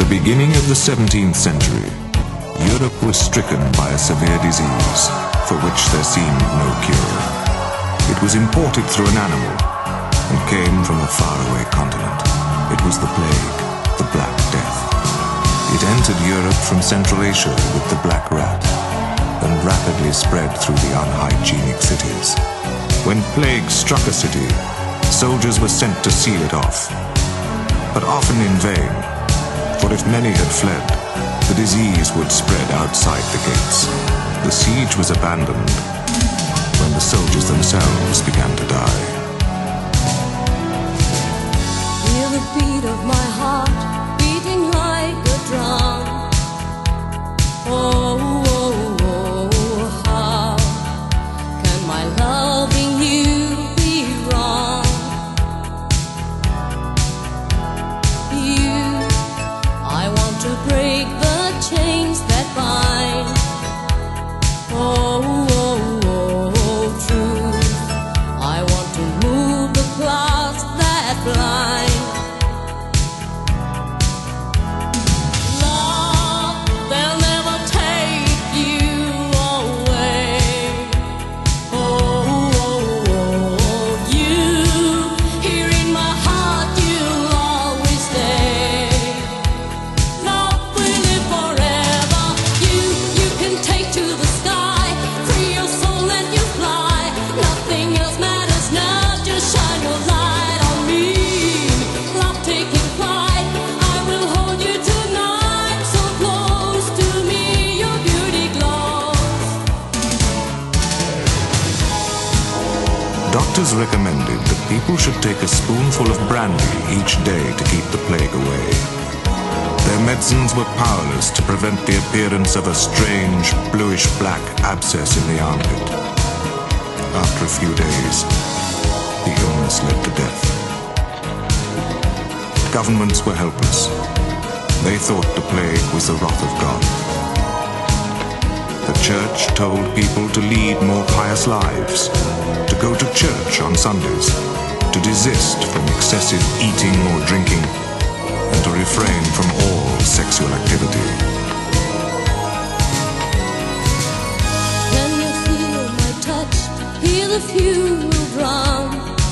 the beginning of the 17th century, Europe was stricken by a severe disease for which there seemed no cure. It was imported through an animal and came from a faraway continent. It was the plague, the Black Death. It entered Europe from Central Asia with the black rat and rapidly spread through the unhygienic cities. When plague struck a city, soldiers were sent to seal it off, but often in vain, for if many had fled, the disease would spread outside the gates. The siege was abandoned when the soldiers themselves began to die. Hear the beat of my heart beating like a drum. Oh, oh, oh, how can my loving you be wrong? You, I want to break the chains that bind. Oh, oh, oh, truth, I want to move the clouds that blind. Doctors recommended that people should take a spoonful of brandy each day to keep the plague away. Their medicines were powerless to prevent the appearance of a strange, bluish-black abscess in the armpit. After a few days, the illness led to death. Governments were helpless. They thought the plague was the wrath of God. The church told people to lead more pious lives, to go to church on Sundays, to desist from excessive eating or drinking, and to refrain from all sexual activity. Can you feel my touch? Hear the funeral drum.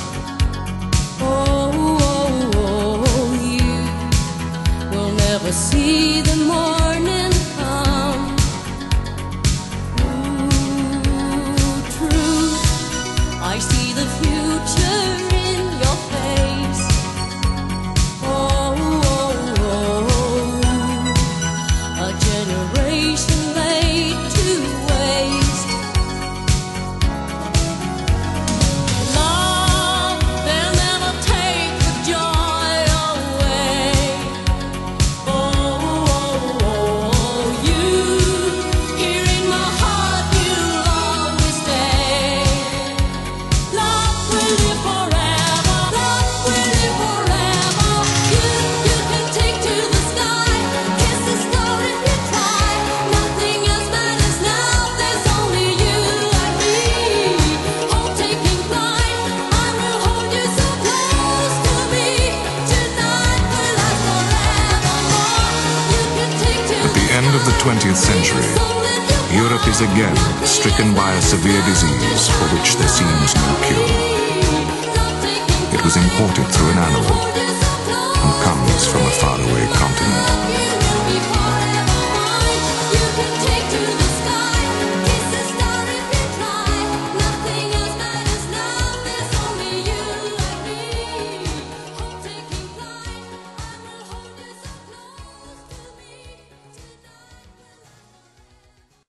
Oh, oh, oh, you will never see the morning come. I see the future in your face. Oh, oh, oh, a generation laid to waste. Love, they'll never take the joy away. Oh, oh, oh, you, here in my heart you'll always stay. Love will live forever. Love will live forever. You can take to the sky, kiss the star if you try. Nothing else matters now. There's only you and me. Hope taking flight. I will hold you so close to me. Tonight will last forevermore. You can take to At the end of the 20th century, Europe is again stricken by a severe disease for which there seems no cure. It was imported through an animal